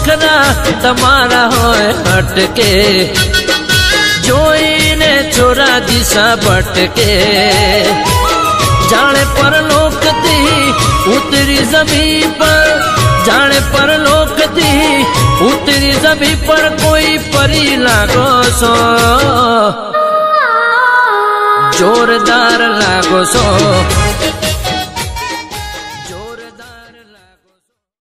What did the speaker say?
नखरा तमारा होय हटके जोईने छोरा दिशा भटके जाने पर लोकती उतरी जमीन पर जाने पर लोकती उतरी जमीन पर कोई परी लागो सो जोरदार लागो सो